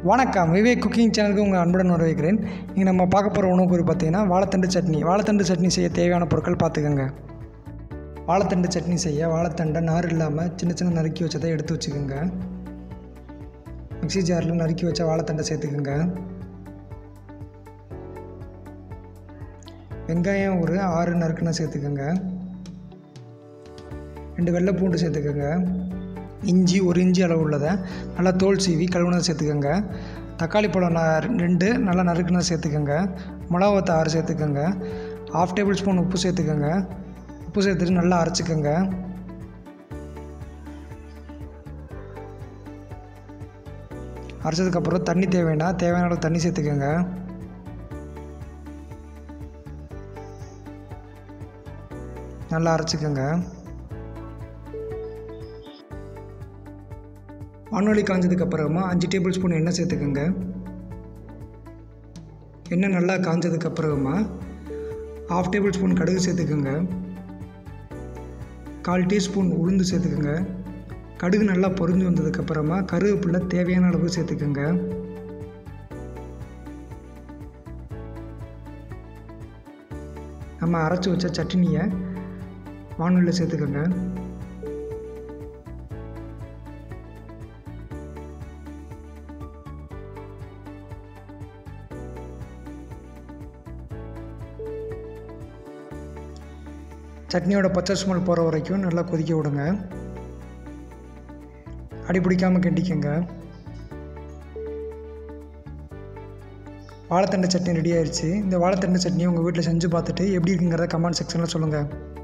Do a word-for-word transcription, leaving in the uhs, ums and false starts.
வணக்கம், விவேக் குக்கிங் சேனலுக்கு உங்கள் அன்புடன் வரவேற்கிறேன். இங்கே நம்ம பார்க்க போகிற உணவு குறிப்பு பார்த்தீங்கன்னா வாழைத்தண்டு சட்னி. வாழைத்தண்டு சட்னி செய்ய தேவையான பொருட்கள் பார்த்துக்கோங்க. வாழைத்தண்டு சட்னி செய்ய வாழைத்தண்டை நார் இல்லாமல் சின்ன சின்ன நறுக்கி வச்சதை எடுத்து வச்சுக்கோங்க. மிக்ஸி ஜாரில் நறுக்கி வச்ச வாழைத்தண்டை சேர்த்துக்கோங்க. வெங்காயம் ஒரு ஆறு நறுக்குன்னு சேர்த்துக்கோங்க. ரெண்டு வெள்ளை பூண்டு சேர்த்துக்கோங்க. இஞ்சி ஒரு இஞ்சி அளவு உள்ளதை நல்லா தோல் சீவி கழுவுனதை சேர்த்துக்கோங்க. தக்காளி பழம் ரெண்டு நல்லா நறுக்குனதை சேர்த்துக்கோங்க. மிளகாவத்தை ஆறு சேர்த்துக்கோங்க. ஹாஃப் டேபிள் ஸ்பூன் உப்பு சேர்த்துக்கோங்க. உப்பு சேர்த்துட்டு நல்லா அரைச்சிக்கோங்க. அரைச்சதுக்கப்புறம் தண்ணி தேவைன்னா தேவையான அளவு தண்ணி சேர்த்துக்கோங்க. நல்லா அரைச்சிக்கோங்க. வானொலி காஞ்சதுக்கப்புறமா அஞ்சு டேபிள் ஸ்பூன் எண்ணெய் சேர்த்துக்கோங்க. எண்ணெய் நல்லா காஞ்சதுக்கப்புறமா ஹாஃப் டேபிள் ஸ்பூன் கடுகு சேர்த்துக்கோங்க. கால் டீஸ்பூன் உளுந்து சேர்த்துக்கோங்க. கடுகு நல்லா பொரிஞ்சு வந்ததுக்கப்புறமா கருவேப்பிலை தேவையான அளவு சேர்த்துக்கோங்க. நம்ம அரைச்சி வச்ச சட்னியை வானொலியில் சேர்த்துக்கோங்க. சட்னியோட பச்சை ஸ்மெல் போகிற வரைக்கும் நல்லா கொதிக்க விடுங்க. அடி பிடிக்காமல் கிண்டிக்கங்க. வாழைத்தண்டு சட்னி ரெடி ஆயிடுச்சு. இந்த வாழைத்தண்டு சட்னியை உங்கள் வீட்டில் செஞ்சு பார்த்துட்டு எப்படி இருக்குங்கிறத கமெண்ட் செக்ஷனில் சொல்லுங்கள்.